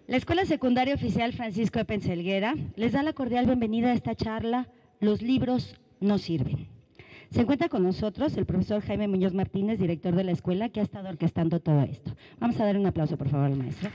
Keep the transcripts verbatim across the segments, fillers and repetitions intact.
La Escuela Secundaria Oficial Francisco de Penselguera les da la cordial bienvenida a esta charla Los libros no sirven. Se encuentra con nosotros el profesor Jaime Muñoz Martínez, director de la escuela, que ha estado orquestando todo esto. Vamos a dar un aplauso, por favor, al maestro.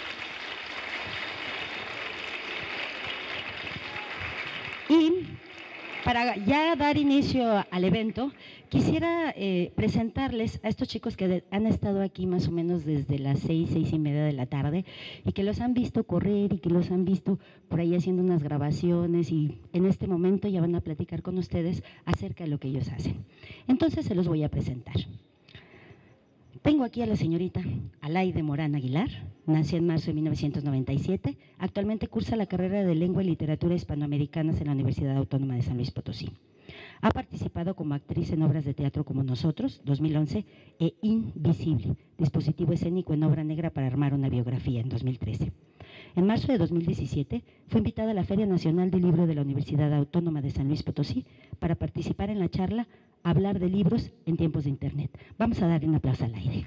Y para ya dar inicio al evento, quisiera eh, presentarles a estos chicos que de, han estado aquí más o menos desde las seis, seis y media de la tarde y que los han visto correr y que los han visto por ahí haciendo unas grabaciones y en este momento ya van a platicar con ustedes acerca de lo que ellos hacen. Entonces se los voy a presentar. Tengo aquí a la señorita Alaide Morán Aguilar, nació en marzo de mil novecientos noventa y siete, actualmente cursa la carrera de Lengua y Literatura Hispanoamericanas en la Universidad Autónoma de San Luis Potosí. Ha participado como actriz en obras de teatro como Nosotros, dos mil once, e Invisible, dispositivo escénico en obra negra para armar una biografía, en dos mil trece. En marzo de dos mil diecisiete fue invitada a la Feria Nacional del Libro de la Universidad Autónoma de San Luis Potosí para participar en la charla Hablar de libros en tiempos de Internet. Vamos a darle un aplauso al aire.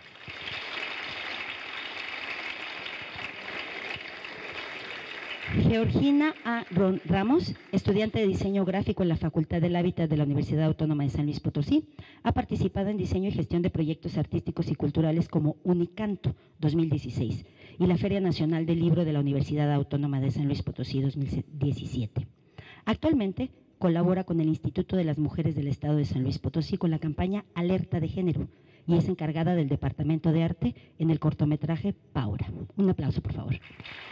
Georgina A. Ramos, estudiante de diseño gráfico en la Facultad del Hábitat de la Universidad Autónoma de San Luis Potosí, ha participado en diseño y gestión de proyectos artísticos y culturales como Unicanto dos mil dieciséis y la Feria Nacional del Libro de la Universidad Autónoma de San Luis Potosí dos mil diecisiete. Actualmente colabora con el Instituto de las Mujeres del Estado de San Luis Potosí con la campaña Alerta de Género y es encargada del Departamento de Arte en el cortometraje Paura. Un aplauso, por favor.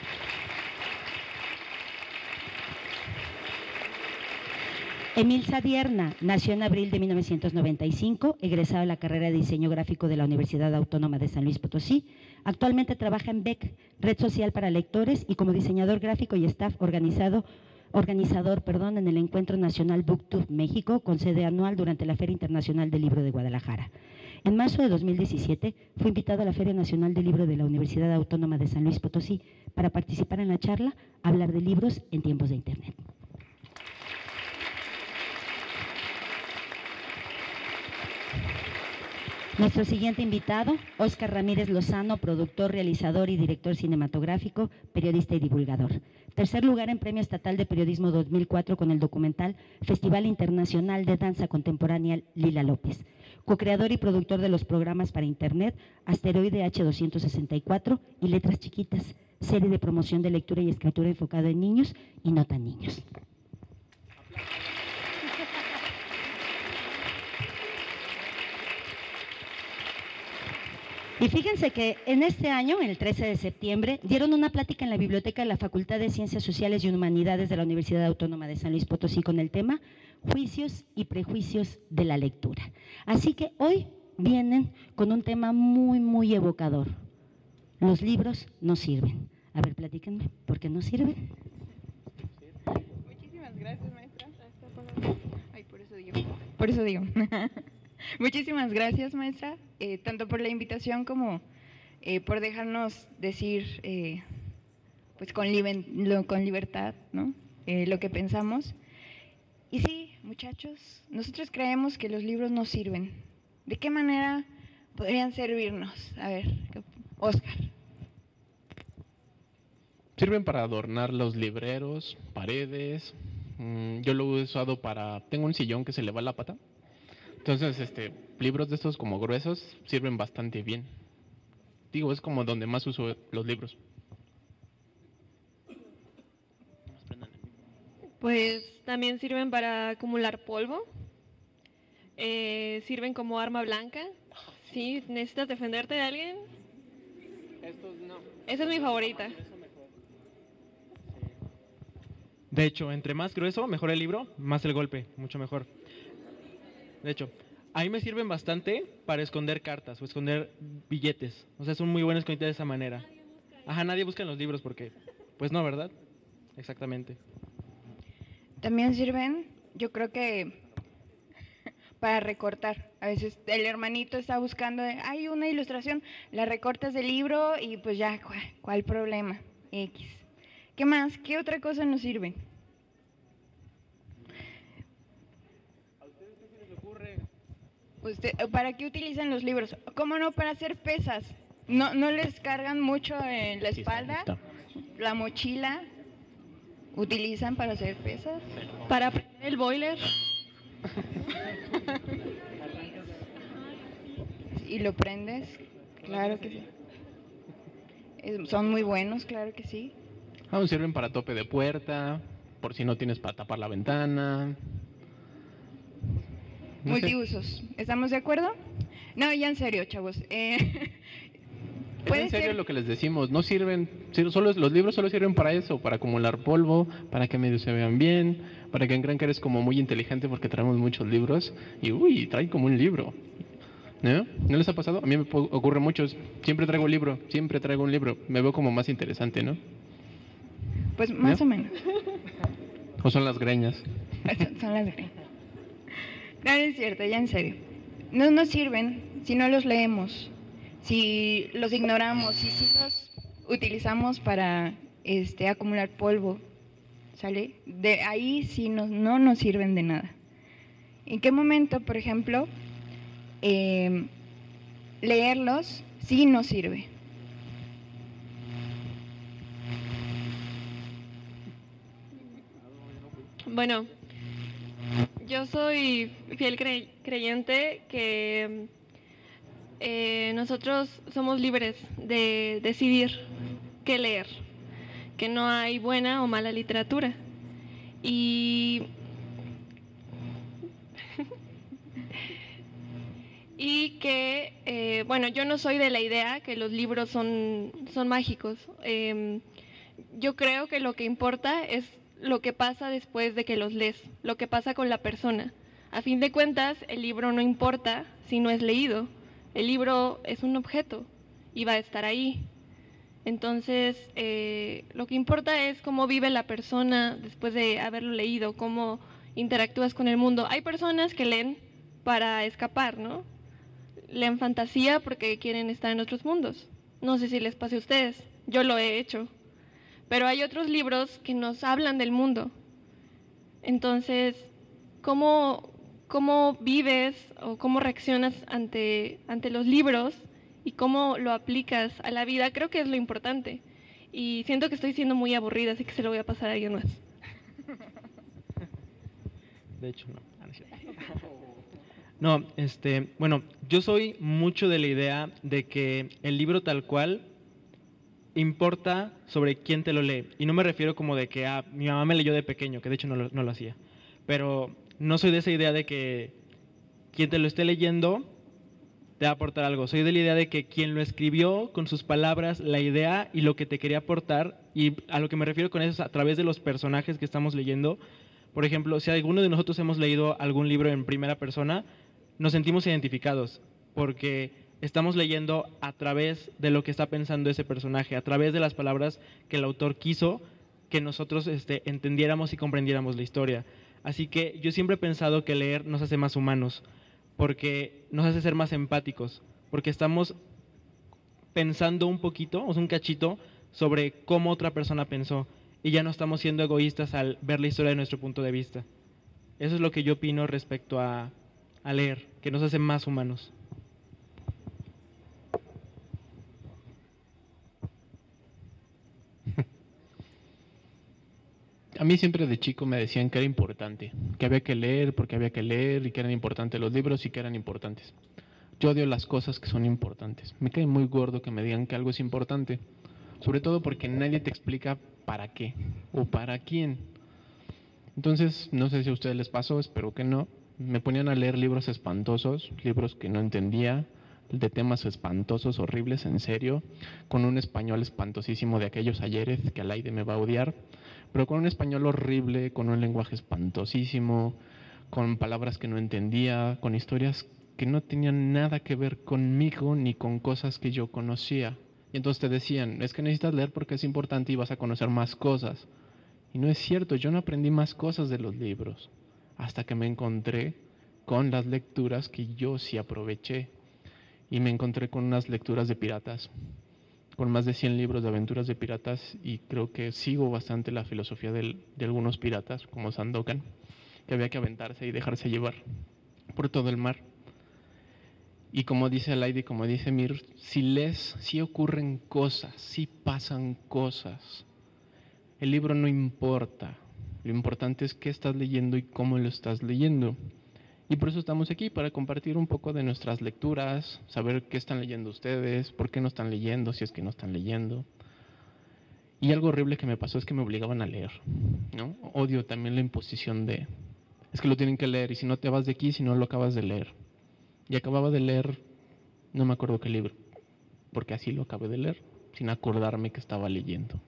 Emilza Dierna nació en abril de mil novecientos noventa y cinco, egresada de la carrera de Diseño Gráfico de la Universidad Autónoma de San Luis Potosí. Actualmente trabaja en B E C, Red Social para Lectores, y como diseñador gráfico y staff organizado, organizador perdón, en el Encuentro Nacional BookTube México, con sede anual durante la Feria Internacional del Libro de Guadalajara. En marzo de dos mil diecisiete fue invitado a la Feria Nacional del Libro de la Universidad Autónoma de San Luis Potosí para participar en la charla Hablar de libros en tiempos de Internet. Nuestro siguiente invitado, Óscar Ramírez Lozano, productor, realizador y director cinematográfico, periodista y divulgador. Tercer lugar en Premio Estatal de Periodismo dos mil cuatro con el documental Festival Internacional de Danza Contemporánea Lila López. Co-creador y productor de los programas para Internet Asteroide H doscientos sesenta y cuatro y Letras Chiquitas, serie de promoción de lectura y escritura enfocada en niños y no tan niños. Y fíjense que en este año, el trece de septiembre, dieron una plática en la biblioteca de la Facultad de Ciencias Sociales y Humanidades de la Universidad Autónoma de San Luis Potosí con el tema Juicios y prejuicios de la lectura. Así que hoy vienen con un tema muy, muy evocador. Los libros no sirven. A ver, platíquenme, ¿por qué no sirven? Muchísimas gracias, maestra. Ay, por eso digo. Por eso digo. Muchísimas gracias, maestra, eh, tanto por la invitación como eh, por dejarnos decir eh, pues con, lo, con libertad, ¿no? eh, lo que pensamos. Y sí, muchachos, nosotros creemos que los libros no sirven. ¿De qué manera podrían servirnos? A ver, Óscar. Sirven para adornar los libreros, paredes. Mm, yo lo he usado para... Tengo un sillón que se le va la pata. Entonces, este, libros de estos como gruesos sirven bastante bien. Digo, es como donde más uso los libros. Pues también sirven para acumular polvo. Eh, sirven como arma blanca. ¿Sí? ¿Necesitas defenderte de alguien? Estos no. Esa es mi favorita. De hecho, entre más grueso, mejor el libro, más el golpe, mucho mejor. De hecho, a mí me sirven bastante para esconder cartas o esconder billetes. O sea, son muy buenos escondidas de esa manera. Ajá, nadie busca en los libros porque, pues no, ¿verdad? Exactamente. También sirven, yo creo que para recortar. A veces el hermanito está buscando, hay una ilustración, la recortas del libro y pues ya, ¿cuál, cuál problema? X. ¿Qué más? ¿Qué otra cosa nos sirve? Usted, ¿para qué utilizan los libros? ¿Cómo no? Para hacer pesas. ¿No, no les cargan mucho en la espalda? la mochila utilizan para hacer pesas. Para prender el boiler. Y lo prendes, claro que sí. Es- son muy buenos, claro que sí. Aún sirven para tope de puerta, por si no tienes para tapar la ventana. No sé. Multiusos, ¿estamos de acuerdo? No, ya en serio, chavos. Eh, Es puede en serio ser- lo que les decimos, no sirven, sir- solo, los libros solo sirven para eso, para acumular polvo, para que medio se vean bien, para que crean que eres como muy inteligente porque traemos muchos libros y uy, traen como un libro. ¿No? ¿No les ha pasado? A mí me po- ocurre mucho, siempre traigo un libro, siempre traigo un libro, me veo como más interesante, ¿no? Pues más ¿No? o menos. O son las greñas. Son, son las greñas. No, no es cierto, ya en serio. No nos sirven si no los leemos, si los ignoramos, si sí los utilizamos para este, acumular polvo, ¿sale? De ahí sí no, no nos sirven de nada. ¿En qué momento, por ejemplo, eh, leerlos sí nos sirve? Bueno, yo soy fiel cre- creyente que eh, nosotros somos libres de decidir qué leer, que no hay buena o mala literatura. Y, y que, eh, bueno, yo no soy de la idea que los libros son, son mágicos. Em, yo creo que lo que importa es lo que pasa después de que los lees, lo que pasa con la persona. A fin de cuentas, el libro no importa si no es leído. El libro es un objeto y va a estar ahí. Entonces, eh, lo que importa es cómo vive la persona después de haberlo leído, cómo interactúas con el mundo. Hay personas que leen para escapar, ¿no? Leen fantasía porque quieren estar en otros mundos. No sé si les pase a ustedes, yo lo he hecho. Pero hay otros libros que nos hablan del mundo. Entonces, ¿cómo, cómo vives o cómo reaccionas ante, ante los libros y cómo lo aplicas a la vida? Creo que es lo importante. Y siento que estoy siendo muy aburrida, así que se lo voy a pasar a alguien más. De hecho, no. Ah, no es cierto. No, este, bueno, yo soy mucho de la idea de que el libro tal cual importa sobre quién te lo lee. Y no me refiero como de que ah, mi mamá me leyó de pequeño, que de hecho no lo, no lo hacía. Pero no soy de esa idea de que quien te lo esté leyendo te va a aportar algo. Soy de la idea de que quien lo escribió con sus palabras, la idea y lo que te quería aportar, y a lo que me refiero con eso es a través de los personajes que estamos leyendo. Por ejemplo, si alguno de nosotros hemos leído algún libro en primera persona, nos sentimos identificados, porque estamos leyendo a través de lo que está pensando ese personaje, a través de las palabras que el autor quiso que nosotros este, entendiéramos y comprendiéramos la historia. Así que yo siempre he pensado que leer nos hace más humanos, porque nos hace ser más empáticos, porque estamos pensando un poquito, o sea, un cachito, sobre cómo otra persona pensó, y ya no estamos siendo egoístas al ver la historia de nuestro punto de vista. Eso es lo que yo opino respecto a, a leer, que nos hace más humanos. A mí siempre de chico me decían que era importante, que había que leer porque había que leer y que eran importantes los libros y que eran importantes. Yo odio las cosas que son importantes. Me cae muy gordo que me digan que algo es importante, sobre todo porque nadie te explica para qué o para quién. Entonces, no sé si a ustedes les pasó, espero que no. Me ponían a leer libros espantosos, libros que no entendía, de temas espantosos, horribles, en serio, con un español espantosísimo de aquellos ayeres que Alaide me va a odiar, pero con un español horrible, con un lenguaje espantosísimo, con palabras que no entendía, con historias que no tenían nada que ver conmigo ni con cosas que yo conocía. Y entonces te decían, es que necesitas leer porque es importante y vas a conocer más cosas. Y no es cierto, yo no aprendí más cosas de los libros, hasta que me encontré con las lecturas que yo sí aproveché. Y me encontré con unas lecturas de piratas, con más de cien libros de aventuras de piratas, y creo que sigo bastante la filosofía del, de algunos piratas, como Sandokan, que había que aventarse y dejarse llevar por todo el mar. Y como dice Alaide, como dice Mir, si lees, sí ocurren cosas, sí pasan cosas. El libro no importa, lo importante es qué estás leyendo y cómo lo estás leyendo. Y por eso estamos aquí, para compartir un poco de nuestras lecturas, saber qué están leyendo ustedes, por qué no están leyendo, si es que no están leyendo. Y algo horrible que me pasó es que me obligaban a leer, ¿no? Odio también la imposición de, es que lo tienen que leer, y si no te vas de aquí, si no lo acabas de leer. Y acababa de leer, no me acuerdo qué libro, porque así lo acabé de leer, sin acordarme que estaba leyendo.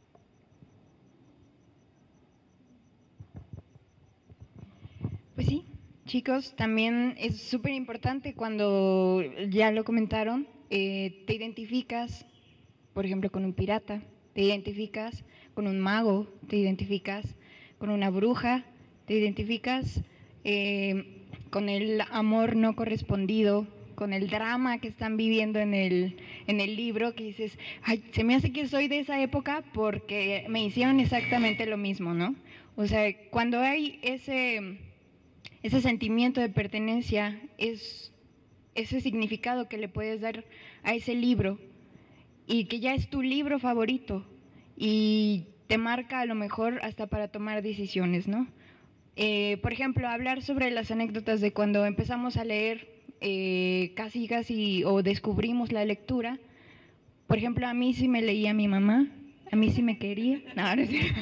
Pues sí, chicos, también es súper importante cuando, ya lo comentaron, eh, te identificas, por ejemplo, con un pirata, te identificas con un mago, te identificas con una bruja, te identificas eh, con el amor no correspondido, con el drama que están viviendo en el, en el libro, que dices, ay, se me hace que soy de esa época porque me hicieron exactamente lo mismo, ¿no? O sea, cuando hay ese, ese sentimiento de pertenencia, es ese significado que le puedes dar a ese libro y que ya es tu libro favorito y te marca a lo mejor hasta para tomar decisiones, ¿no? Eh, por ejemplo, hablar sobre las anécdotas de cuando empezamos a leer eh, casi casi o descubrimos la lectura. Por ejemplo, a mí sí me leía mi mamá, a mí sí me quería. No, no es cierto.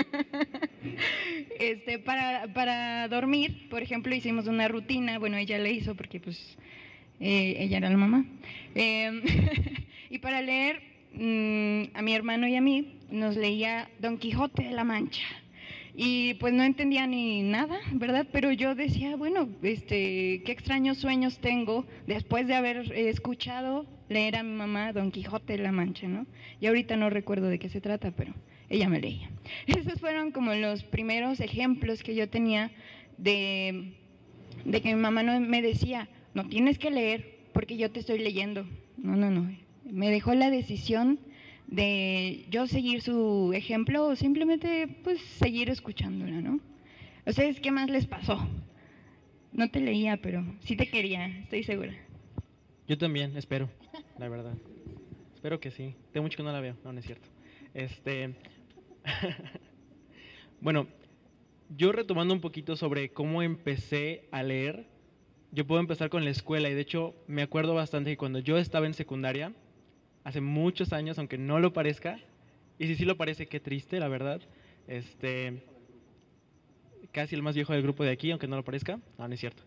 Este, para, para dormir, por ejemplo, hicimos una rutina, bueno, ella la hizo porque pues eh, ella era la mamá. Eh, y para leer, mmm, a mi hermano y a mí nos leía Don Quijote de la Mancha. Y pues no entendía ni nada, ¿verdad? Pero yo decía, bueno, este, qué extraños sueños tengo después de haber eh, escuchado leer a mi mamá Don Quijote de la Mancha, ¿no? Y ahorita no recuerdo de qué se trata, pero ella me leía. Esos fueron como los primeros ejemplos que yo tenía de, de que mi mamá no me decía, no tienes que leer porque yo te estoy leyendo. No, no, no. Me dejó la decisión de yo seguir su ejemplo o simplemente pues seguir escuchándola, ¿no? ¿Ustedes qué más les pasó? No te leía, pero sí te quería, estoy segura. Yo también, espero, la verdad. Espero que sí. Tengo mucho que no la veo, no, no es cierto. Este, bueno, yo retomando un poquito sobre cómo empecé a leer, yo puedo empezar con la escuela y de hecho me acuerdo bastante que cuando yo estaba en secundaria, hace muchos años, aunque no lo parezca, y si sí lo parece, qué triste, la verdad, este, casi el más viejo del grupo de aquí, aunque no lo parezca, no, no es cierto.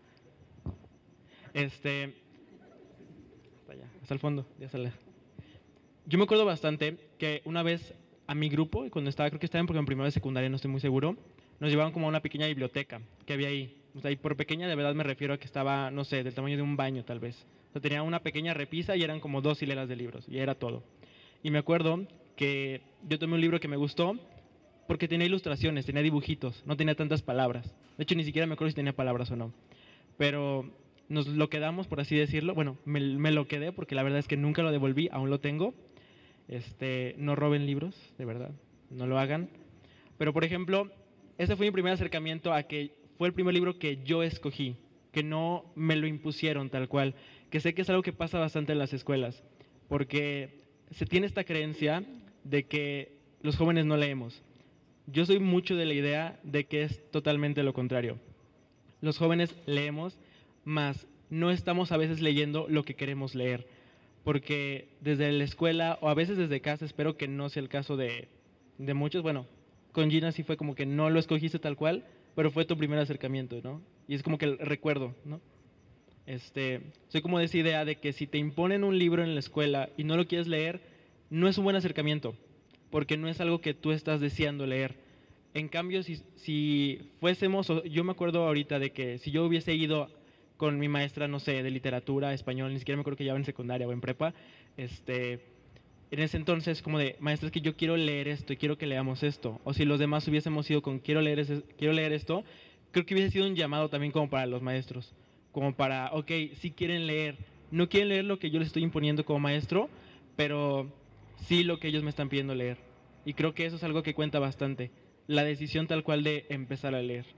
Este, hasta allá, hasta el fondo, ya sale. Yo me acuerdo bastante que una vez a mi grupo, y cuando estaba, creo que estaba en primero de secundaria, no estoy muy seguro, nos llevaban como a una pequeña biblioteca que había ahí. O sea, y por pequeña de verdad me refiero a que estaba, no sé, del tamaño de un baño tal vez. O sea, tenía una pequeña repisa y eran como dos hileras de libros, y era todo. Y me acuerdo que yo tomé un libro que me gustó porque tenía ilustraciones, tenía dibujitos, no tenía tantas palabras. De hecho, ni siquiera me acuerdo si tenía palabras o no. Pero nos lo quedamos, por así decirlo. Bueno, me, me lo quedé porque la verdad es que nunca lo devolví, aún lo tengo. Este, no roben libros, de verdad, no lo hagan. Pero, por ejemplo, ese fue mi primer acercamiento a que fue el primer libro que yo escogí, que no me lo impusieron tal cual, que sé que es algo que pasa bastante en las escuelas, porque se tiene esta creencia de que los jóvenes no leemos. Yo soy mucho de la idea de que es totalmente lo contrario. Los jóvenes leemos, mas no estamos a veces leyendo lo que queremos leer, porque desde la escuela o a veces desde casa, espero que no sea el caso de, de muchos, bueno, con Gina sí fue como que no lo escogiste tal cual, pero fue tu primer acercamiento, ¿no? Y es como que el recuerdo, ¿no? Este, soy como de esa idea de que si te imponen un libro en la escuela y no lo quieres leer, no es un buen acercamiento, porque no es algo que tú estás deseando leer. En cambio, si, si fuésemos, yo me acuerdo ahorita de que si yo hubiese ido con mi maestra, no sé, de literatura, español, ni siquiera me acuerdo que ya en secundaria o en prepa, este, en ese entonces como de, maestra, es que yo quiero leer esto y quiero que leamos esto. O si los demás hubiésemos ido con quiero leer, ese, quiero leer esto, creo que hubiese sido un llamado también como para los maestros. Como para, ok, sí quieren leer, no quieren leer lo que yo les estoy imponiendo como maestro, pero sí lo que ellos me están pidiendo leer. Y creo que eso es algo que cuenta bastante, la decisión tal cual de empezar a leer.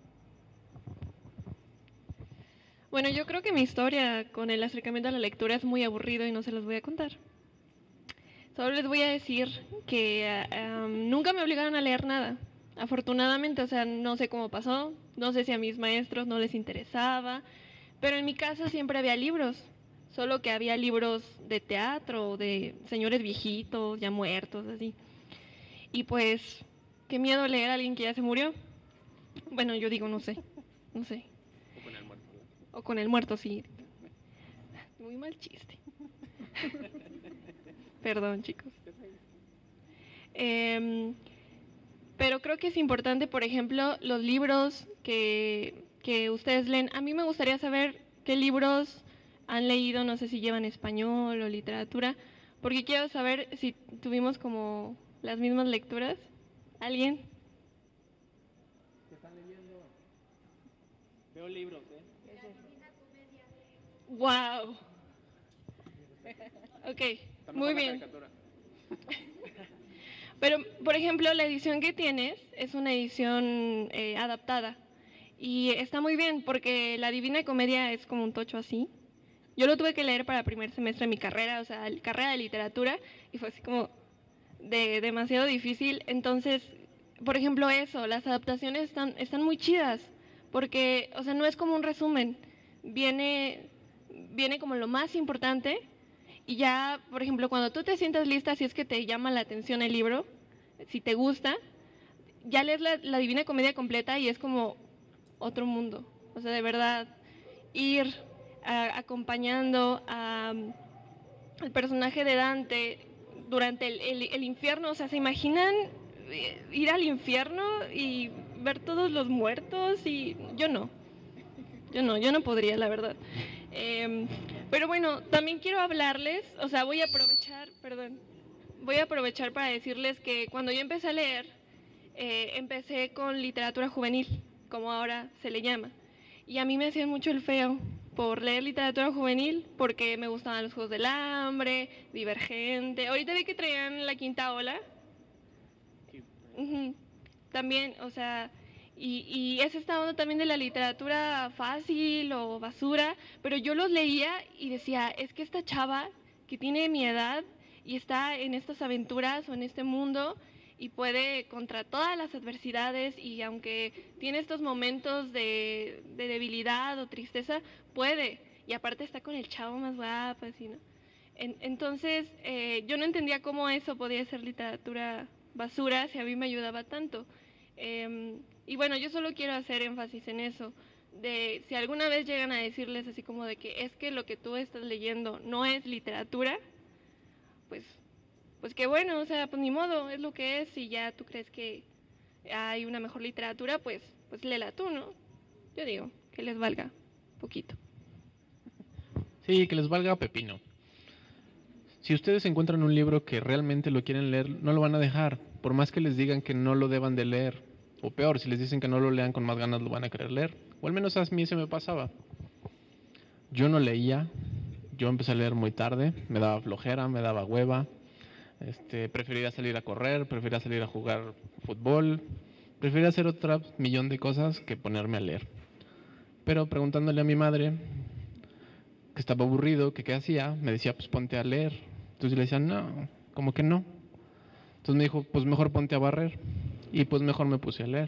Bueno, yo creo que mi historia con el acercamiento a la lectura es muy aburrido y no se las voy a contar. Solo les voy a decir que um, nunca me obligaron a leer nada. Afortunadamente, o sea, no sé cómo pasó, no sé si a mis maestros no les interesaba, pero en mi casa siempre había libros, solo que había libros de teatro, de señores viejitos, ya muertos, así. Y pues, qué miedo leer a alguien que ya se murió. Bueno, yo digo, no sé, no sé. O con el muerto. O con el muerto, sí. Muy mal chiste. Perdón, chicos. Eh, pero creo que es importante, por ejemplo, los libros que, que ustedes leen. A mí me gustaría saber qué libros han leído, no sé si llevan español o literatura, porque quiero saber si tuvimos como las mismas lecturas. ¿Alguien? ¿Qué están leyendo? Veo libros, ¿eh? ¡Wow! Ok, muy bien. Pero, por ejemplo, la edición que tienes es una edición eh, adaptada. Y está muy bien, porque la Divina Comedia es como un tocho así. Yo lo tuve que leer para primer semestre de mi carrera, o sea, carrera de literatura, y fue así como de demasiado difícil. Entonces, por ejemplo, eso, las adaptaciones están, están muy chidas, porque, o sea, no es como un resumen. Viene, viene como lo más importante. Y ya, por ejemplo, cuando tú te sientas lista, si es que te llama la atención el libro, si te gusta, ya lees la, la Divina Comedia completa y es como otro mundo. O sea, de verdad, ir a, acompañando a, al personaje de Dante durante el, el, el infierno. O sea, ¿se imaginan ir al infierno y ver todos los muertos? Y yo no. Yo no, yo no podría, la verdad. Eh, pero bueno, también quiero hablarles, o sea, voy a aprovechar, perdón, voy a aprovechar para decirles que cuando yo empecé a leer, eh, empecé con literatura juvenil, como ahora se le llama. Y a mí me hacían mucho el feo por leer literatura juvenil, porque me gustaban los Juegos del Hambre, Divergente. Ahorita vi que traían La Quinta Ola. Uh-huh. También, o sea... Y, y es esta onda también de la literatura fácil o basura, pero yo los leía y decía, es que esta chava que tiene mi edad y está en estas aventuras o en este mundo y puede contra todas las adversidades y aunque tiene estos momentos de, de debilidad o tristeza, puede. Y aparte está con el chavo más guapo, así, ¿no? En, entonces, eh, yo no entendía cómo eso podía ser literatura basura si a mí me ayudaba tanto. Eh, y bueno, yo solo quiero hacer énfasis en eso, de si alguna vez llegan a decirles así como de que es que lo que tú estás leyendo no es literatura, pues, pues qué bueno, o sea, pues ni modo, es lo que es, si ya tú crees que hay una mejor literatura, pues, pues léela tú, ¿no? Yo digo, que les valga poquito. Sí, que les valga pepino. Si ustedes encuentran un libro que realmente lo quieren leer, no lo van a dejar, por más que les digan que no lo deban de leer. O peor, si les dicen que no lo lean con más ganas, lo van a querer leer. O al menos a mí se me pasaba. Yo no leía, yo empecé a leer muy tarde, me daba flojera, me daba hueva. Este, prefería salir a correr, prefería salir a jugar fútbol, prefería hacer otra millón de cosas que ponerme a leer. Pero preguntándole a mi madre, que estaba aburrido, que qué hacía, me decía, pues ponte a leer. Entonces le decía, no, como que no. Entonces me dijo, pues mejor ponte a barrer. Y pues mejor me puse a leer.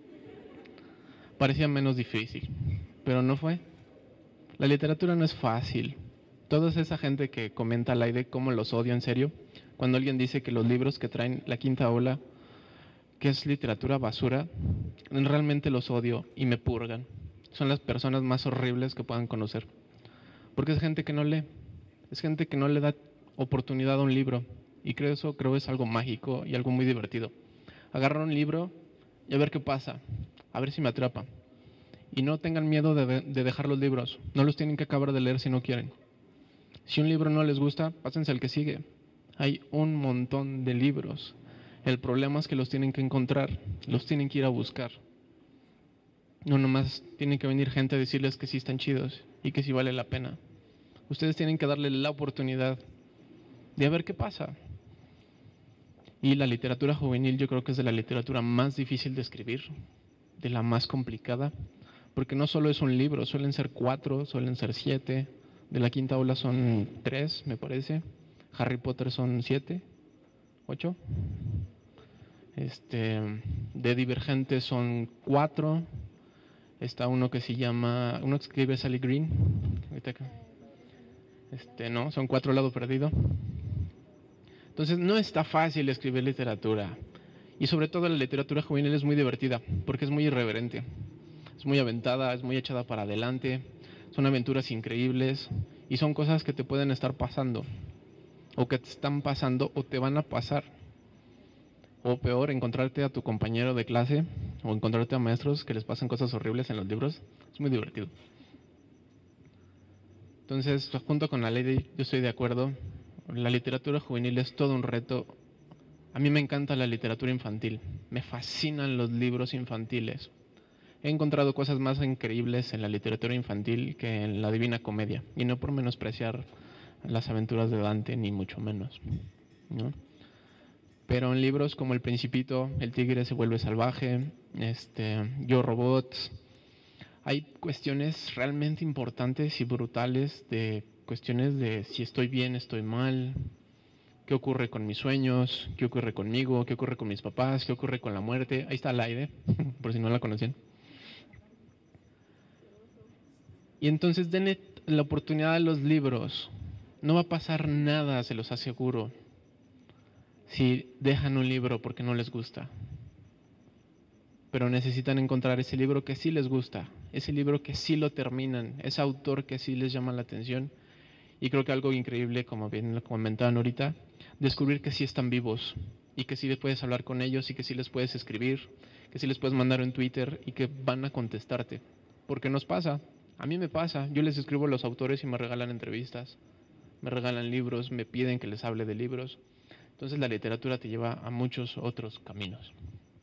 Parecía menos difícil, pero no fue. La literatura no es fácil. Toda esa gente que comenta al aire cómo los odio en serio, cuando alguien dice que los libros que traen La Quinta Ola, que es literatura basura, realmente los odio y me purgan. Son las personas más horribles que puedan conocer. Porque es gente que no lee, es gente que no le da oportunidad a un libro. Y creo eso creo es algo mágico y algo muy divertido. Agarrar un libro y a ver qué pasa, a ver si me atrapa. Y no tengan miedo de, de dejar los libros, no los tienen que acabar de leer si no quieren. Si un libro no les gusta, pásense al que sigue. Hay un montón de libros. El problema es que los tienen que encontrar, los tienen que ir a buscar. No nomás tienen que venir gente a decirles que sí están chidos y que sí vale la pena. Ustedes tienen que darle la oportunidad de a ver qué pasa. Y la literatura juvenil yo creo que es de la literatura más difícil de escribir, de la más complicada, porque no solo es un libro, suelen ser cuatro, suelen ser siete, de La Quinta Ola son tres, me parece, Harry Potter son siete, ocho. Este, de Divergente son cuatro. Está uno que se llama, uno que escribe Sally Green. Este, no, son cuatro Lado Perdido. Entonces no está fácil escribir literatura. Y sobre todo la literatura juvenil es muy divertida, porque es muy irreverente. Es muy aventada, es muy echada para adelante. Son aventuras increíbles y son cosas que te pueden estar pasando. O que te están pasando o te van a pasar. O peor, encontrarte a tu compañero de clase o encontrarte a maestros que les pasan cosas horribles en los libros. Es muy divertido. Entonces, junto con la ley, yo estoy de acuerdo. La literatura juvenil es todo un reto. A mí me encanta la literatura infantil. Me fascinan los libros infantiles. He encontrado cosas más increíbles en la literatura infantil que en la Divina Comedia. Y no por menospreciar las aventuras de Dante, ni mucho menos, ¿no? Pero en libros como El Principito, El tigre se vuelve salvaje, este, Yo Robot, hay cuestiones realmente importantes y brutales de cuestiones de si estoy bien, estoy mal, qué ocurre con mis sueños, qué ocurre conmigo, qué ocurre con mis papás, qué ocurre con la muerte. Ahí está Laide, por si no la conocían. Y entonces denle la oportunidad a los libros. No va a pasar nada, se los aseguro, si dejan un libro porque no les gusta. Pero necesitan encontrar ese libro que sí les gusta, ese libro que sí lo terminan, ese autor que sí les llama la atención. Y creo que algo increíble, como bien lo comentaban ahorita, descubrir que sí están vivos y que sí les puedes hablar con ellos y que sí les puedes escribir, que sí les puedes mandar en Twitter y que van a contestarte. Porque nos pasa, a mí me pasa, yo les escribo a los autores y me regalan entrevistas, me regalan libros, me piden que les hable de libros. Entonces la literatura te lleva a muchos otros caminos.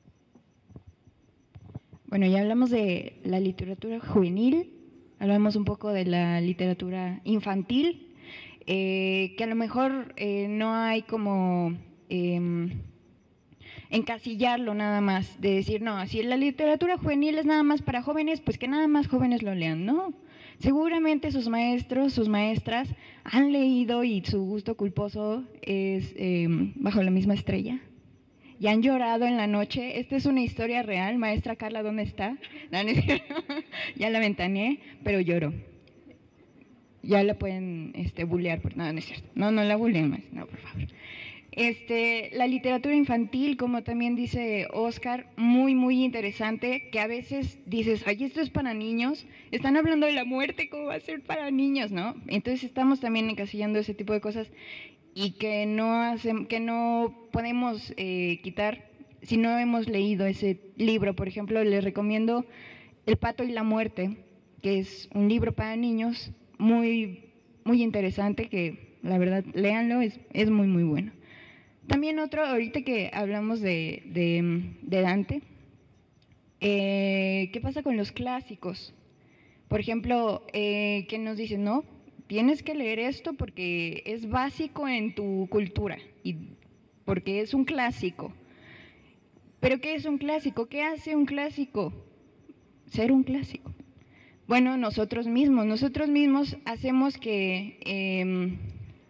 Bueno, ya hablamos de la literatura juvenil, hablamos un poco de la literatura infantil, eh, que a lo mejor eh, no hay como eh, encasillarlo nada más, de decir, no, si la literatura juvenil es nada más para jóvenes, pues que nada más jóvenes lo lean, ¿no? Seguramente sus maestros, sus maestras han leído y su gusto culposo es eh, Bajo la misma estrella. Y han llorado en la noche. Esta es una historia real. Maestra Carla, ¿dónde está? No, no es cierto. Ya la ventaneé, pero lloró. Ya la pueden este, bullear. Por... No, no es cierto. No, no la bulleen más. No, por favor. Este, la literatura infantil, como también dice Oscar, muy, muy interesante, que a veces dices, ay, esto es para niños, están hablando de la muerte, ¿cómo va a ser para niños, no? Entonces estamos también encasillando ese tipo de cosas y que no, hacen, que no podemos eh, quitar si no hemos leído ese libro. Por ejemplo, les recomiendo El pato y la muerte, que es un libro para niños muy, muy interesante, que la verdad, léanlo, es, es muy, muy bueno. También otro, ahorita que hablamos de, de, de Dante, eh, ¿qué pasa con los clásicos? Por ejemplo, eh, que nos dicen, no, tienes que leer esto porque es básico en tu cultura y porque es un clásico. ¿Pero qué es un clásico? ¿Qué hace un clásico? Ser un clásico. Bueno, nosotros mismos, nosotros mismos hacemos que... Eh,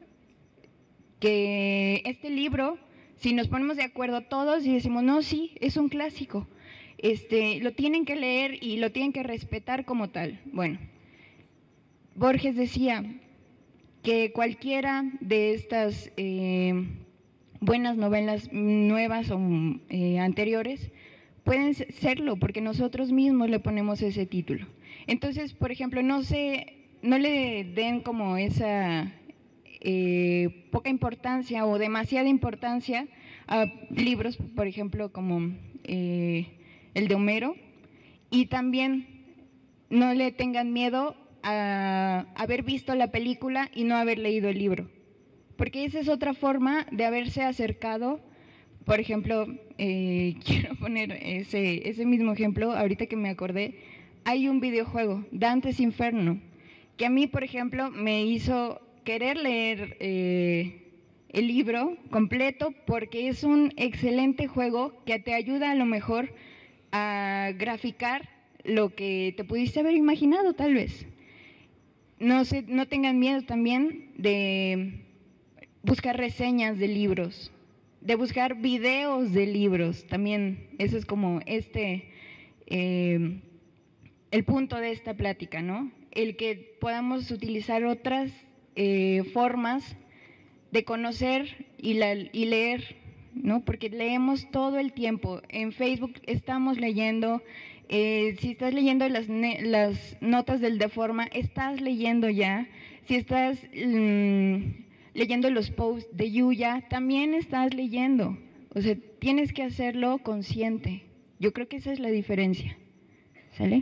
que este libro, si nos ponemos de acuerdo todos y decimos, no, sí, es un clásico, este, lo tienen que leer y lo tienen que respetar como tal. Bueno, Borges decía que cualquiera de estas eh, buenas novelas nuevas o eh, anteriores pueden serlo porque nosotros mismos le ponemos ese título. Entonces, por ejemplo, no, se, no le den como esa... Eh, poca importancia o demasiada importancia a libros, por ejemplo, como eh, el de Homero, y también no le tengan miedo a haber visto la película y no haber leído el libro, porque esa es otra forma de haberse acercado. Por ejemplo, eh, quiero poner ese, ese mismo ejemplo, ahorita que me acordé, hay un videojuego, Dante's Inferno, que a mí, por ejemplo, me hizo querer leer eh, el libro completo porque es un excelente juego que te ayuda a lo mejor a graficar lo que te pudiste haber imaginado tal vez. No, se, no tengan miedo también de buscar reseñas de libros, de buscar videos de libros, también eso es como este, eh, el punto de esta plática, ¿no? El que podamos utilizar otras eh, formas de conocer y, la, y leer, ¿no? Porque leemos todo el tiempo. En Facebook estamos leyendo, eh, si estás leyendo las, las notas del Deforma, estás leyendo ya. Si estás mmm, leyendo los posts de Yuya, también estás leyendo. O sea, tienes que hacerlo consciente. Yo creo que esa es la diferencia. ¿Sale?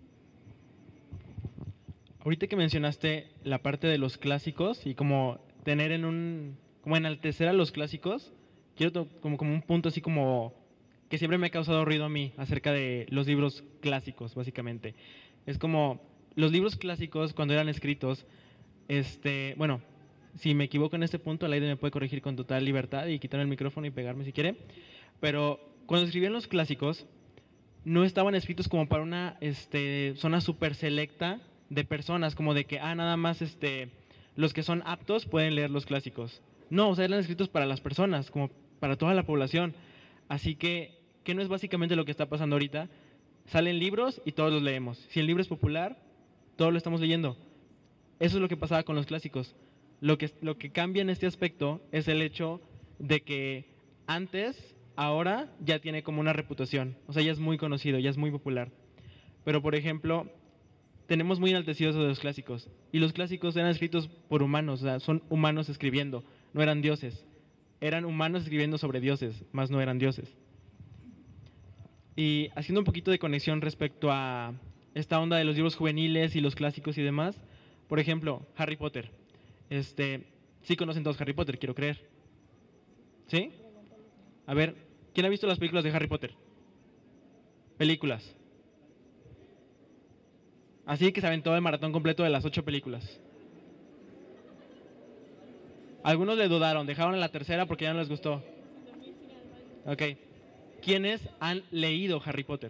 Ahorita que mencionaste la parte de los clásicos y como tener en un, como enaltecer a los clásicos, quiero como, como un punto así como que siempre me ha causado ruido a mí acerca de los libros clásicos, básicamente. Es como los libros clásicos cuando eran escritos, este, bueno, si me equivoco en este punto, Laide me puede corregir con total libertad y quitar el micrófono y pegarme si quiere, pero cuando escribían los clásicos no estaban escritos como para una este, zona súper selecta de personas, como de que, ah, nada más este, los que son aptos pueden leer los clásicos. No, o sea, eran escritos para las personas, como para toda la población. Así que, ¿qué no es básicamente lo que está pasando ahorita? Salen libros y todos los leemos. Si el libro es popular, todos lo estamos leyendo. Eso es lo que pasaba con los clásicos. Lo que, lo que cambia en este aspecto es el hecho de que antes, ahora, ya tiene como una reputación. O sea, ya es muy conocido, ya es muy popular. Pero, por ejemplo, tenemos muy enaltecidos a los clásicos. Y los clásicos eran escritos por humanos, o sea, son humanos escribiendo, no eran dioses. Eran humanos escribiendo sobre dioses, más no eran dioses. Y haciendo un poquito de conexión respecto a esta onda de los libros juveniles y los clásicos y demás, por ejemplo, Harry Potter. Este, sí conocen todos Harry Potter, quiero creer. ¿Sí? A ver, ¿quién ha visto las películas de Harry Potter? Películas. Así que se aventó el maratón completo de las ocho películas. Algunos le dudaron, dejaron en la tercera porque ya no les gustó. Ok. ¿Quiénes han leído Harry Potter?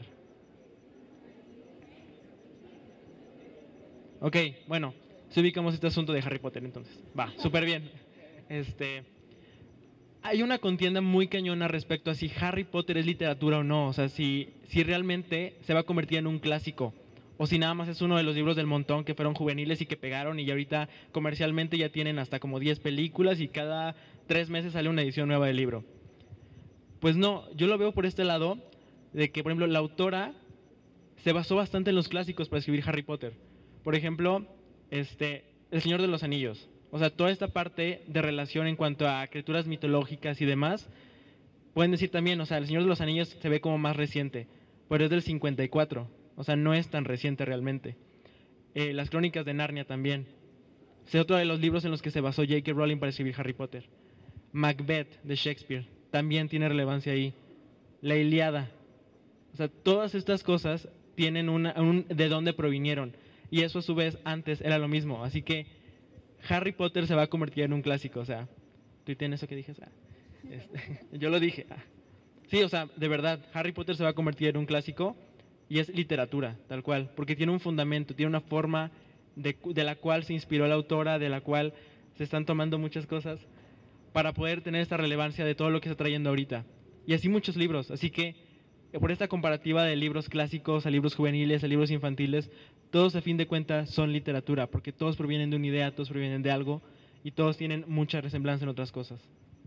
Ok, bueno, si ubicamos este asunto de Harry Potter entonces. Va, súper bien. Este, hay una contienda muy cañona respecto a si Harry Potter es literatura o no. O sea, si, si realmente se va a convertir en un clásico. O si nada más es uno de los libros del montón que fueron juveniles y que pegaron y ahorita comercialmente ya tienen hasta como diez películas y cada tres meses sale una edición nueva del libro. Pues no, yo lo veo por este lado de que, por ejemplo, la autora se basó bastante en los clásicos para escribir Harry Potter. Por ejemplo, este, El Señor de los Anillos. O sea, toda esta parte de relación en cuanto a criaturas mitológicas y demás, pueden decir también, o sea, El Señor de los Anillos se ve como más reciente, pero es del cincuenta y cuatro. O sea, no es tan reciente realmente. Eh, las Crónicas de Narnia también. Es otro de los libros en los que se basó J K Rowling para escribir Harry Potter. Macbeth de Shakespeare también tiene relevancia ahí. La Ilíada. O sea, todas estas cosas tienen una, un de dónde provinieron. Y eso a su vez antes era lo mismo. Así que Harry Potter se va a convertir en un clásico. O sea, ¿tú tienes eso que dije? Ah, este, yo lo dije. Ah. Sí, o sea, de verdad, Harry Potter se va a convertir en un clásico. Y es literatura, tal cual, porque tiene un fundamento, tiene una forma de, de la cual se inspiró la autora, de la cual se están tomando muchas cosas para poder tener esta relevancia de todo lo que está trayendo ahorita. Y así muchos libros, así que por esta comparativa de libros clásicos a libros juveniles, a libros infantiles, todos a fin de cuentas son literatura, porque todos provienen de una idea, todos provienen de algo y todos tienen mucha resemblanza en otras cosas.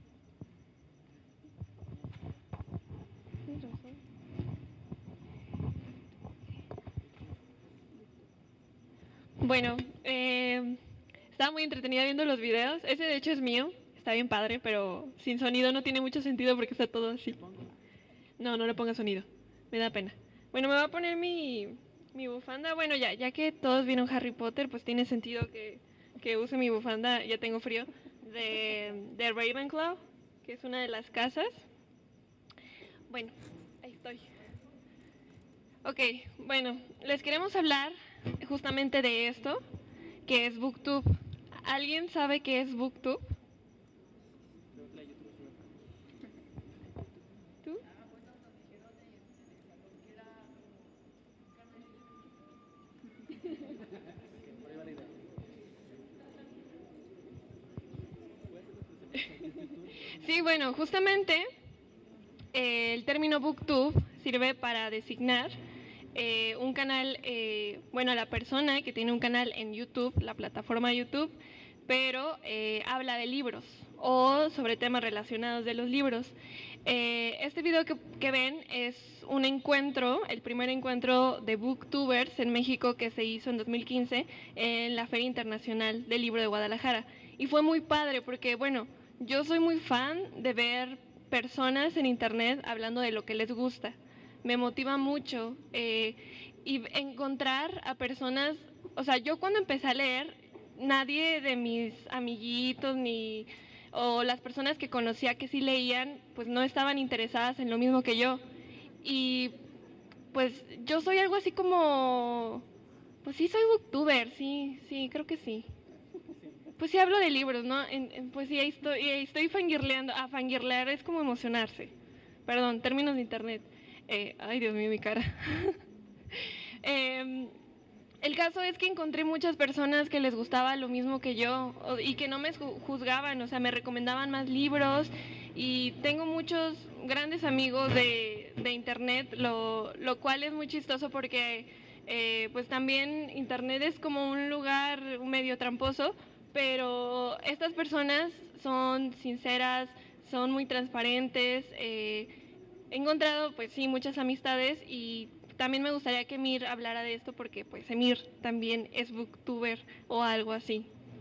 Bueno, eh, estaba muy entretenida viendo los videos. Ese de hecho es mío, está bien padre, pero sin sonido no tiene mucho sentido porque está todo así. No, no le ponga sonido, me da pena. Bueno, me voy a poner mi, mi bufanda. Bueno, ya, ya que todos vieron Harry Potter, pues tiene sentido que, que use mi bufanda, ya tengo frío, de, de Ravenclaw, que es una de las casas. Bueno, ahí estoy. Ok, bueno, les queremos hablar justamente de esto, que es BookTube. ¿Alguien sabe qué es BookTube? ¿Tú? Sí, bueno, justamente eh, el término BookTube sirve para designar eh, un canal, eh, bueno, la persona que tiene un canal en YouTube, la plataforma YouTube, pero eh, habla de libros o sobre temas relacionados de los libros. Eh, este video que, que ven es un encuentro, el primer encuentro de booktubers en México que se hizo en dos mil quince en la Feria Internacional del Libro de Guadalajara. Y fue muy padre porque, bueno, yo soy muy fan de ver personas en internet hablando de lo que les gusta. Me motiva mucho eh, y encontrar a personas, o sea, yo cuando empecé a leer, nadie de mis amiguitos ni o las personas que conocía que sí leían, pues no estaban interesadas en lo mismo que yo. Y pues yo soy algo así como, pues sí soy booktuber, sí, sí, creo que sí. Pues sí hablo de libros, ¿no? En, en, pues sí, ahí estoy, ahí estoy fangirleando. Ah, fangirlear es como emocionarse. Perdón, términos de internet. Eh, ay, Dios mío, mi cara. eh, el caso es que encontré muchas personas que les gustaba lo mismo que yo y que no me juzgaban, o sea, me recomendaban más libros y tengo muchos grandes amigos de, de internet, lo, lo cual es muy chistoso porque eh, pues también internet es como un lugar medio tramposo, pero estas personas son sinceras, son muy transparentes, eh, he encontrado pues sí muchas amistades y también me gustaría que Emir hablara de esto porque pues Emir también es booktuber o algo así.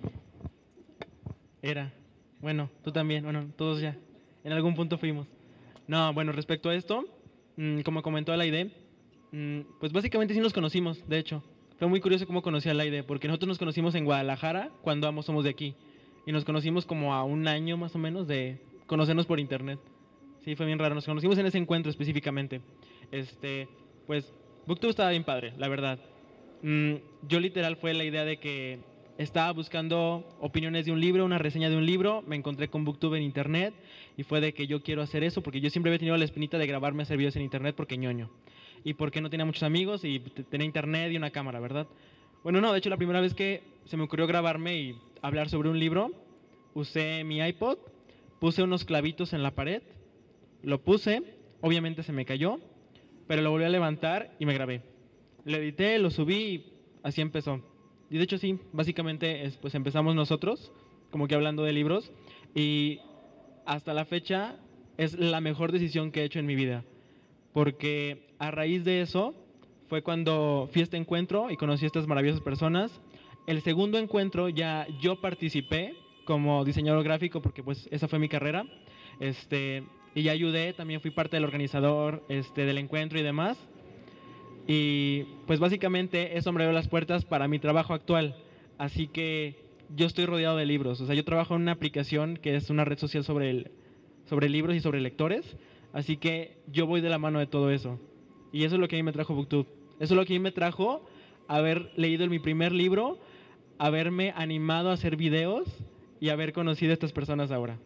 Era. Bueno, tú también. Bueno, todos ya. En algún punto fuimos. No, bueno, respecto a esto, mmm, como comentó Alaide, mmm, pues básicamente sí nos conocimos, de hecho. Fue muy curioso cómo conocí a Alaide, porque nosotros nos conocimos en Guadalajara cuando ambos somos de aquí. Y nos conocimos como a un año más o menos de conocernos por internet. Sí, fue bien raro. Nos conocimos en ese encuentro específicamente. Este... Pues BookTube estaba bien padre, la verdad. Mm, yo literal fue la idea de que estaba buscando opiniones de un libro, una reseña de un libro, me encontré con BookTube en internet y fue de que yo quiero hacer eso porque yo siempre había tenido la espinita de grabarme a hacer videos en internet porque ñoño. Y porque no tenía muchos amigos y tenía internet y una cámara, ¿verdad? Bueno, no, de hecho la primera vez que se me ocurrió grabarme y hablar sobre un libro, usé mi iPod, puse unos clavitos en la pared, lo puse, obviamente se me cayó, pero lo volví a levantar y me grabé. Lo edité, lo subí y así empezó. Y de hecho sí, básicamente es, pues empezamos nosotros, como que hablando de libros, y hasta la fecha es la mejor decisión que he hecho en mi vida, porque a raíz de eso fue cuando fui a este encuentro y conocí a estas maravillosas personas. El segundo encuentro ya yo participé como diseñador gráfico, porque pues esa fue mi carrera, este... y ya ayudé, también fui parte del organizador este, del encuentro y demás. Y pues básicamente eso me abrió las puertas para mi trabajo actual. Así que yo estoy rodeado de libros. O sea, yo trabajo en una aplicación que es una red social sobre, el, sobre libros y sobre lectores. Así que yo voy de la mano de todo eso. Y eso es lo que a mí me trajo BookTube. Eso es lo que a mí me trajo haber leído mi primer libro, haberme animado a hacer videos y haber conocido a estas personas ahora.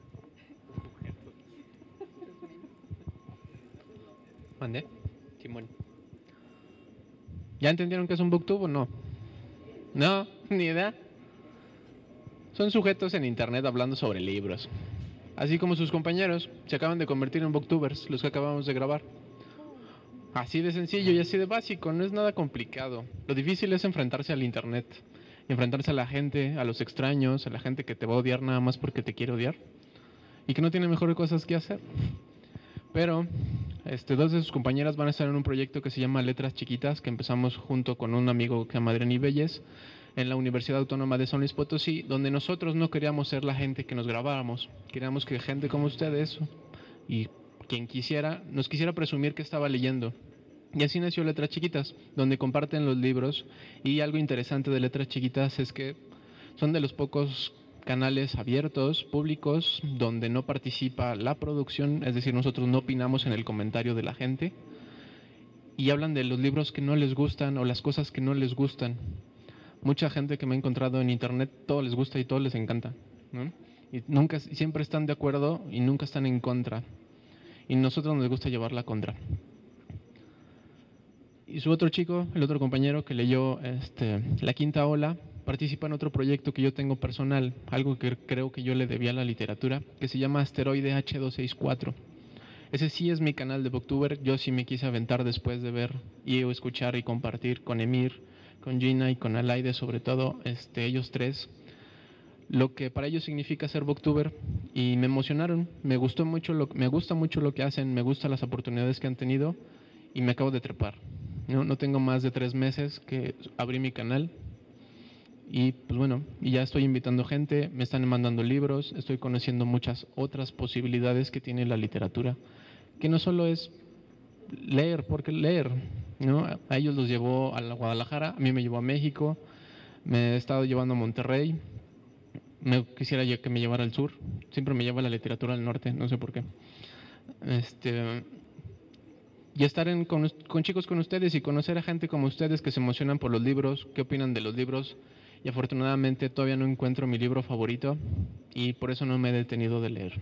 ¿Mandé? Simón. ¿Ya entendieron qué es un booktube o no? No, ni idea. Son sujetos en internet hablando sobre libros. Así como sus compañeros se acaban de convertir en booktubers, los que acabamos de grabar. Así de sencillo y así de básico, no es nada complicado. Lo difícil es enfrentarse al internet. Enfrentarse a la gente, a los extraños, a la gente que te va a odiar nada más porque te quiere odiar. Y que no tiene mejores cosas que hacer. Pero este, dos de sus compañeras van a estar en un proyecto que se llama Letras Chiquitas, que empezamos junto con un amigo que se llama Adrián Ibelles, en la Universidad Autónoma de San Luis Potosí, donde nosotros no queríamos ser la gente que nos grabáramos. Queríamos que gente como ustedes y quien quisiera, nos quisiera presumir que estaba leyendo. Y así nació Letras Chiquitas, donde comparten los libros. Y algo interesante de Letras Chiquitas es que son de los pocos canales abiertos, públicos, donde no participa la producción, es decir, nosotros no opinamos en el comentario de la gente, y hablan de los libros que no les gustan o las cosas que no les gustan. Mucha gente que me ha encontrado en internet, todo les gusta y todo les encanta, ¿no? Y nunca, siempre están de acuerdo y nunca están en contra, y nosotros nos gusta llevar la contra. Y su otro chico, el otro compañero que leyó este, La Quinta Ola, participa en otro proyecto que yo tengo personal, algo que creo que yo le debía a la literatura, que se llama Asteroide H doscientos sesenta y cuatro. Ese sí es mi canal de Booktuber. Yo sí me quise aventar después de ver y escuchar y compartir con Emir, con Gina y con Alaide, sobre todo, este, ellos tres, lo que para ellos significa ser Booktuber, y me emocionaron. Me gustó mucho lo, me gusta mucho lo que hacen, me gustan las oportunidades que han tenido y me acabo de trepar. No, no tengo más de tres meses que abrí mi canal y pues bueno, y ya estoy invitando gente, me están mandando libros, estoy conociendo muchas otras posibilidades que tiene la literatura, que no solo es leer, porque leer, ¿no? A ellos los llevó a la Guadalajara, a mí me llevó a México, me he estado llevando a Monterrey, me quisiera yo que me llevara al sur, siempre me lleva la literatura al norte, no sé por qué. Este, y estar en, con, con chicos con ustedes y conocer a gente como ustedes que se emocionan por los libros, qué opinan de los libros. Y afortunadamente todavía no encuentro mi libro favorito y por eso no me he detenido de leer.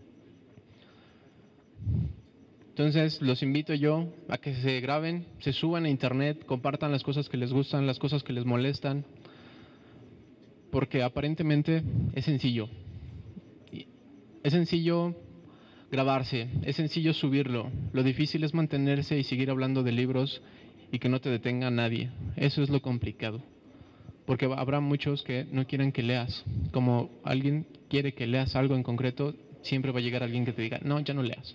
Entonces los invito yo a que se graben, se suban a internet, compartan las cosas que les gustan, las cosas que les molestan, porque aparentemente es sencillo. Es sencillo grabarse, es sencillo subirlo. Lo difícil es mantenerse y seguir hablando de libros y que no te detenga nadie. Eso es lo complicado. Porque habrá muchos que no quieren que leas. Como alguien quiere que leas algo en concreto, siempre va a llegar alguien que te diga, no, ya no leas.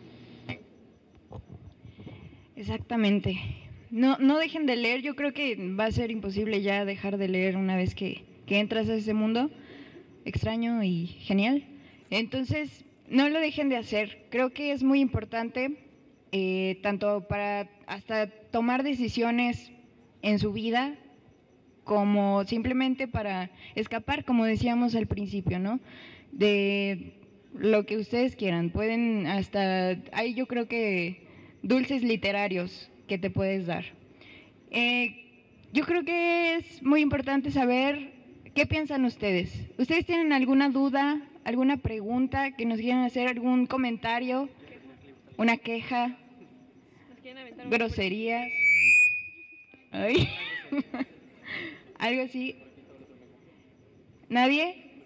Exactamente. No, no dejen de leer. Yo creo que va a ser imposible ya dejar de leer una vez que, que entras a ese mundo extraño y genial. Entonces, no lo dejen de hacer. Creo que es muy importante, eh, tanto para hasta tomar decisiones en su vida, como simplemente para escapar, como decíamos al principio, ¿no? De lo que ustedes quieran. Pueden hasta, hay yo creo que dulces literarios que te puedes dar. Eh, yo creo que es muy importante saber qué piensan ustedes. ¿Ustedes tienen alguna duda, alguna pregunta que nos quieran hacer, algún comentario, una queja, groserías? Ay. ¿Algo así? ¿Nadie?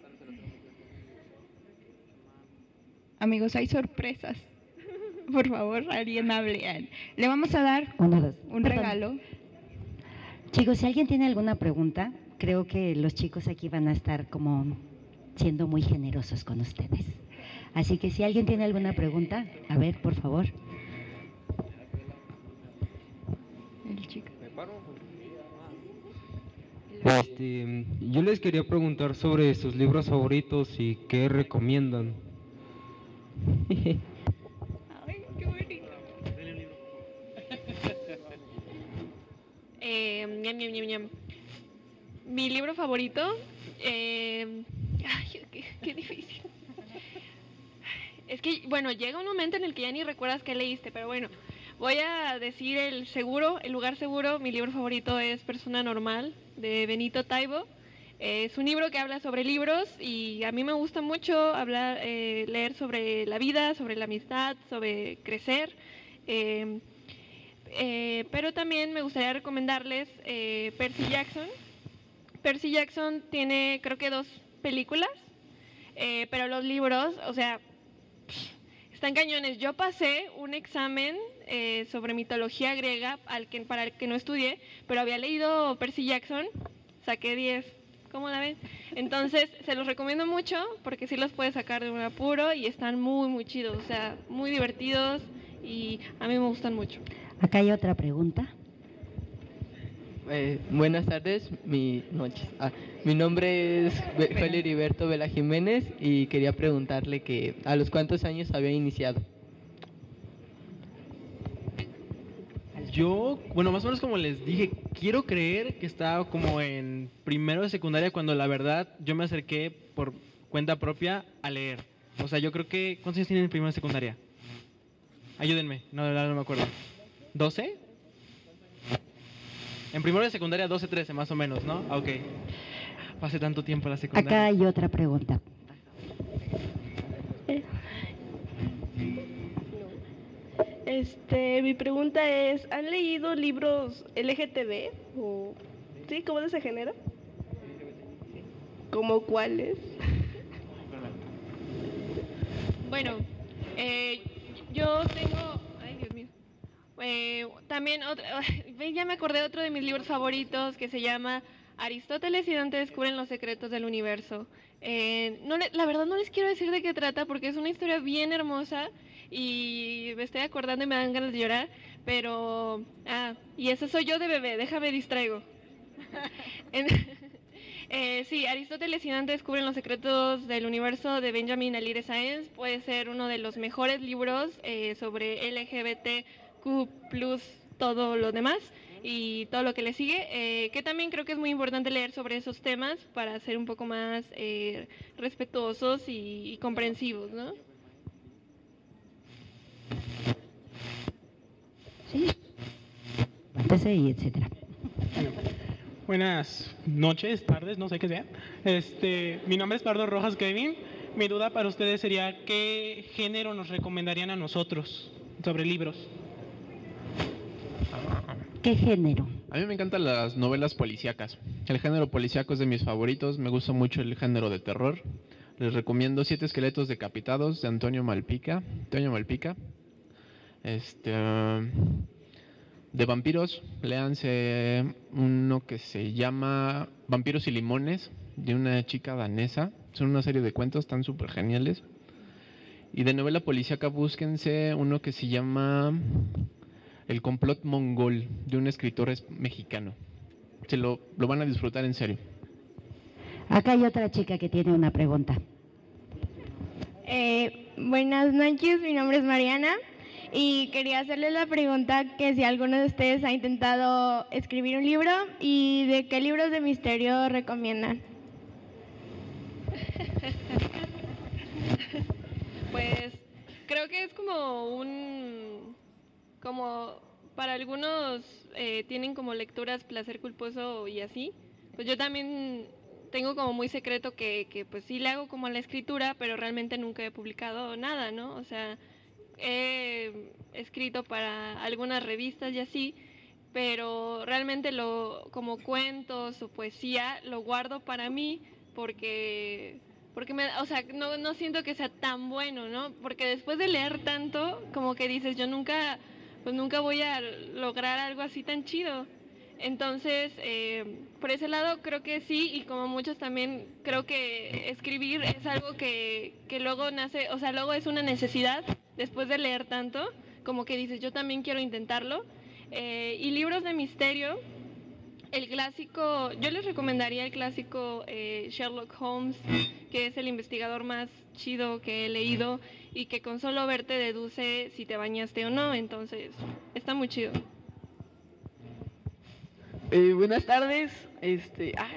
Amigos, hay sorpresas. Por favor, alguien hable. Le vamos a dar Uno, dos. un Perdón. regalo. Chicos, si alguien tiene alguna pregunta, creo que los chicos aquí van a estar como siendo muy generosos con ustedes. Así que si alguien tiene alguna pregunta, a ver, por favor. El chico. Este, yo les quería preguntar sobre sus libros favoritos y qué recomiendan. Ay, qué bonito. Eh, ñam, ñam, ñam, ñam. Mi libro favorito, eh, ay, qué, qué difícil. Es que, bueno, llega un momento en el que ya ni recuerdas qué leíste, pero bueno, voy a decir el seguro, el lugar seguro. Mi libro favorito es Persona Normal, de Benito Taibo. Eh, es un libro que habla sobre libros y a mí me gusta mucho hablar, eh, leer sobre la vida, sobre la amistad, sobre crecer. Eh, eh, pero también me gustaría recomendarles eh, Percy Jackson. Percy Jackson tiene creo que dos películas, eh, pero los libros, o sea, están cañones. Yo pasé un examen eh, sobre mitología griega al que, para el que no estudié, pero había leído Percy Jackson, saqué diez. ¿Cómo la ven? Entonces, se los recomiendo mucho porque sí los puedes sacar de un apuro y están muy, muy chidos, o sea, muy divertidos y a mí me gustan mucho. Acá hay otra pregunta. Eh, buenas tardes, mi, noches. Ah, mi nombre es Be- Feli Heriberto Vela Jiménez y quería preguntarle que a los cuántos años había iniciado. Yo, bueno, más o menos como les dije, quiero creer que estaba como en primero de secundaria cuando la verdad yo me acerqué por cuenta propia a leer. O sea, yo creo que... ¿Cuántos años tienen en primero de secundaria? Ayúdenme, no, de verdad no me acuerdo. ¿doce? En primero de secundaria doce, trece más o menos, ¿no? Ah, ok. Pasé tanto tiempo en la secundaria. Acá hay otra pregunta. Este, mi pregunta es, ¿han leído libros L G T B? O, ¿sí? ¿Cómo de ese género? ¿Cómo cuáles? Bueno, eh, yo tengo, ay Dios mío, eh, también, otro, ya me acordé de otro de mis libros favoritos que se llama Aristóteles y Dante descubren los secretos del universo. Eh, no le, la verdad no les quiero decir de qué trata porque es una historia bien hermosa y me estoy acordando y me dan ganas de llorar, pero, ah, y ese soy yo de bebé, déjame distraigo. en, Eh, sí, Aristóteles y Dante descubren los secretos del universo de Benjamin Alire Sáenz. Puede ser uno de los mejores libros eh, sobre L G B T Q plus, todo lo demás y todo lo que le sigue, eh, que también creo que es muy importante leer sobre esos temas para ser un poco más eh, respetuosos y, y comprensivos, ¿no? Sí, aguántese y etcétera. Buenas noches, tardes, no sé qué sea. Este, mi nombre es Pardo Rojas Kevin. Mi duda para ustedes sería, ¿qué género nos recomendarían a nosotros sobre libros? ¿Qué género? A mí me encantan las novelas policíacas. El género policíaco es de mis favoritos. Me gusta mucho el género de terror. Les recomiendo Siete esqueletos decapitados de Antonio Malpica. Antonio Malpica. Este... De vampiros, léanse uno que se llama Vampiros y Limones, de una chica danesa. Son una serie de cuentos, están súper geniales. Y de novela policíaca, búsquense uno que se llama El complot mongol, de un escritor mexicano. Se lo, lo van a disfrutar en serio. Acá hay otra chica que tiene una pregunta. Eh, buenas noches, mi nombre es Mariana. Y quería hacerles la pregunta que si alguno de ustedes ha intentado escribir un libro y de qué libros de misterio recomiendan. Pues creo que es como un, como para algunos eh, tienen como lecturas placer culposo y así. Pues yo también tengo como muy secreto que, que pues sí le hago como a la escritura, pero realmente nunca he publicado nada, ¿no? O sea, he escrito para algunas revistas y así, pero realmente lo como cuentos o poesía lo guardo para mí porque porque me, o sea, no, no siento que sea tan bueno, ¿no? Porque después de leer tanto, como que dices, yo nunca pues nunca voy a lograr algo así tan chido. Entonces, eh, por ese lado creo que sí, y como muchos también creo que escribir es algo que, que luego nace, o sea, luego es una necesidad después de leer tanto, como que dices, yo también quiero intentarlo. Eh, y libros de misterio, el clásico, yo les recomendaría el clásico eh, Sherlock Holmes, que es el investigador más chido que he leído y que con solo verte deduce si te bañaste o no, entonces está muy chido. Eh, buenas tardes, este, ay,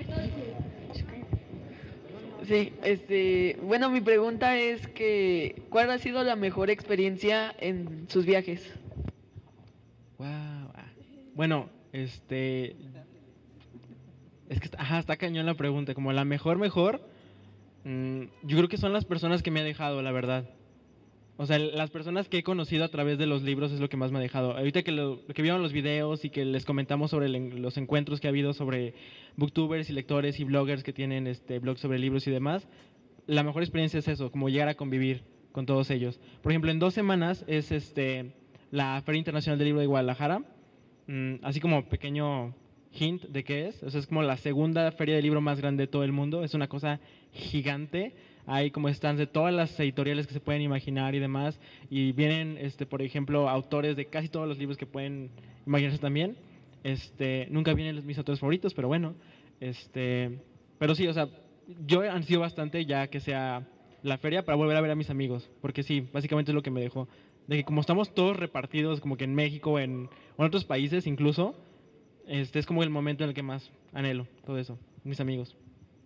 sí, este, bueno, mi pregunta es que, ¿cuál ha sido la mejor experiencia en sus viajes? Wow. Bueno, este, es que, ajá, está cañón la pregunta, como la mejor, mejor, mmm, yo creo que son las personas que me ha dejado, la verdad. O sea, las personas que he conocido a través de los libros es lo que más me ha dejado. Ahorita que, lo, que vieron los videos y que les comentamos sobre el, los encuentros que ha habido sobre booktubers y lectores y bloggers que tienen este blogs sobre libros y demás, la mejor experiencia es eso, como llegar a convivir con todos ellos. Por ejemplo, en dos semanas es este la Feria Internacional del Libro de Guadalajara, mmm, así como pequeño hint de qué es. O sea, es como la segunda feria de libro más grande de todo el mundo, es una cosa gigante. Hay como stands de todas las editoriales que se pueden imaginar y demás, y vienen, este, por ejemplo, autores de casi todos los libros que pueden imaginarse también. Este, nunca vienen mis autores favoritos, pero bueno, este, pero sí, o sea, yo he ansiado bastante ya que sea la feria para volver a ver a mis amigos, porque sí, básicamente es lo que me dejó, de que como estamos todos repartidos, como que en México, en, o en otros países incluso, este es como el momento en el que más anhelo todo eso, mis amigos.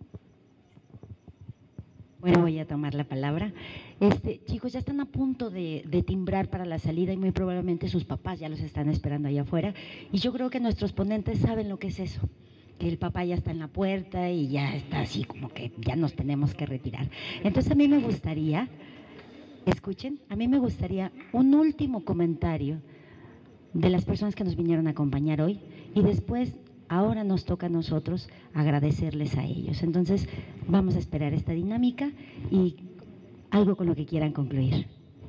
Bueno, voy a tomar la palabra. Este, chicos, ya están a punto de, de timbrar para la salida y muy probablemente sus papás ya los están esperando allá afuera. Y yo creo que nuestros ponentes saben lo que es eso, que el papá ya está en la puerta y ya está así como que ya nos tenemos que retirar. Entonces a mí me gustaría, escuchen, a mí me gustaría un último comentario de las personas que nos vinieron a acompañar hoy y después ahora nos toca a nosotros agradecerles a ellos. Entonces, vamos a esperar esta dinámica y algo con lo que quieran concluir.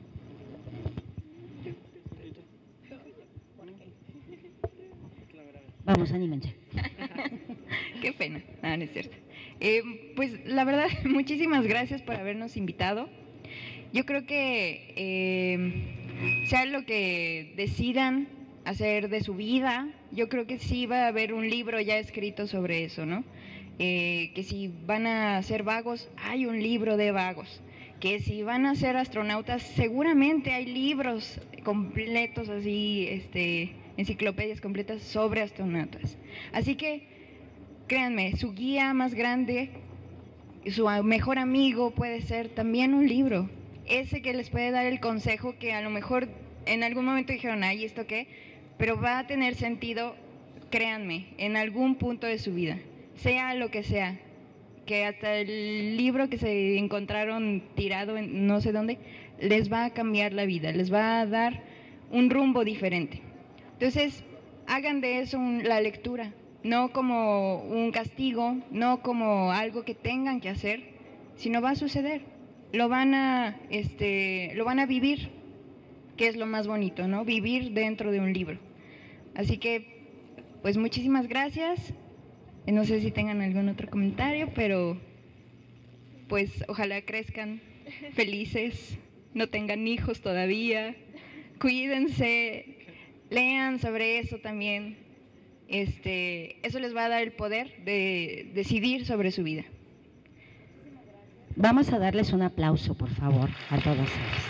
Vamos, anímense. Qué pena, no, no es cierto. Eh, pues la verdad, muchísimas gracias por habernos invitado. Yo creo que eh, sea lo que decidan hacer de su vida, yo creo que sí va a haber un libro ya escrito sobre eso, ¿no? Eh, que si van a ser vagos, hay un libro de vagos. Que si van a ser astronautas, seguramente hay libros completos así, este, enciclopedias completas sobre astronautas. Así que, créanme, su guía más grande, su mejor amigo puede ser también un libro. Ese que les puede dar el consejo que a lo mejor en algún momento dijeron, ay, ¿esto qué? Pero va a tener sentido, créanme, en algún punto de su vida, sea lo que sea. Que hasta el libro que se encontraron tirado en no sé dónde, les va a cambiar la vida, les va a dar un rumbo diferente. Entonces, hagan de eso un, la lectura, no como un castigo, no como algo que tengan que hacer, sino va a suceder, lo van a, este, lo van a vivir, que es lo más bonito, ¿no? Vivir dentro de un libro. Así que, pues muchísimas gracias. No sé si tengan algún otro comentario, pero pues ojalá crezcan felices, no tengan hijos todavía, cuídense, lean sobre eso también. Este, eso les va a dar el poder de decidir sobre su vida. Vamos a darles un aplauso, por favor, a todos ellos.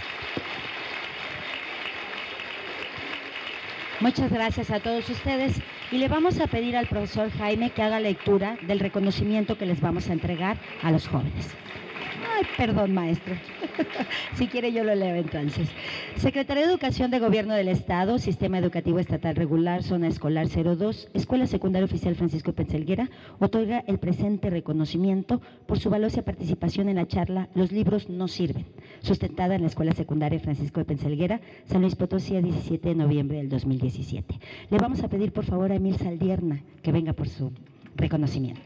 Muchas gracias a todos ustedes y le vamos a pedir al profesor Jaime que haga lectura del reconocimiento que les vamos a entregar a los jóvenes. Ay, perdón, maestro. Si quiere yo lo leo entonces. Secretaría de Educación de Gobierno del Estado, Sistema Educativo Estatal Regular, Zona Escolar cero dos, Escuela Secundaria Oficial Francisco Peña Helguera, otorga el presente reconocimiento por su valiosa participación en la charla Los libros no sirven, sustentada en la Escuela Secundaria Francisco Peña Helguera, San Luis Potosí, el diecisiete de noviembre del dos mil diecisiete. Le vamos a pedir por favor a Emil Saldierna que venga por su reconocimiento.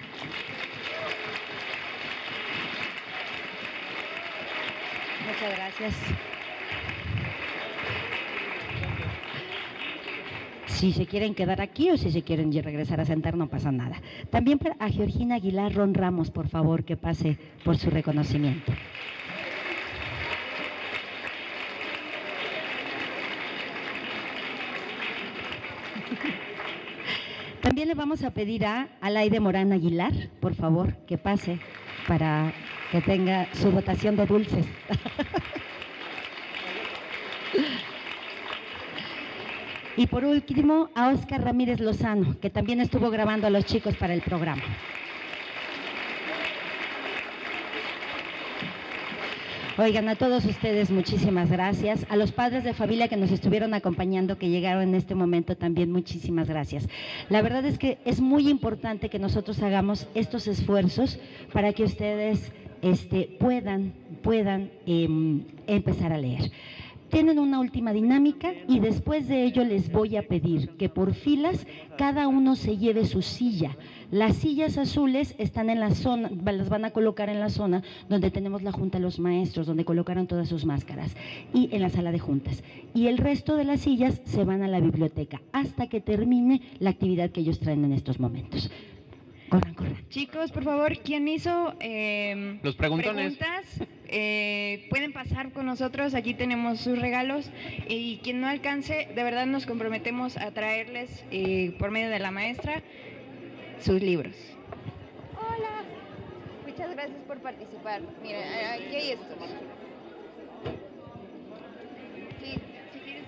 Muchas gracias. Si se quieren quedar aquí o si se quieren regresar a sentar, no pasa nada. También para a Georgina Aguilar Ron Ramos, por favor, que pase por su reconocimiento. También le vamos a pedir a Alaide Morán Aguilar, por favor, que pase para que tenga su dotación de dulces. Y por último, a Óscar Ramírez Lozano, que también estuvo grabando a los chicos para el programa. Oigan, a todos ustedes muchísimas gracias. A los padres de familia que nos estuvieron acompañando, que llegaron en este momento también, muchísimas gracias. La verdad es que es muy importante que nosotros hagamos estos esfuerzos para que ustedes este, puedan, puedan eh, empezar a leer. Tienen una última dinámica y después de ello les voy a pedir que por filas cada uno se lleve su silla. Las sillas azules están en la zona, las van a colocar en la zona donde tenemos la junta de los maestros, donde colocaron todas sus máscaras, y en la sala de juntas. Y el resto de las sillas se van a la biblioteca hasta que termine la actividad que ellos traen en estos momentos. Corran, corran. Chicos, por favor, ¿quién hizo eh, los preguntones? preguntas? Eh, pueden pasar con nosotros, aquí tenemos sus regalos, y quien no alcance, de verdad nos comprometemos a traerles eh, por medio de la maestra sus libros. Hola, muchas gracias por participar. Mira, aquí hay estos. Sí, si quieres.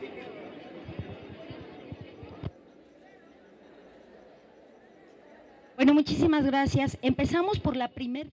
Bueno, muchísimas gracias. Empezamos por la primera.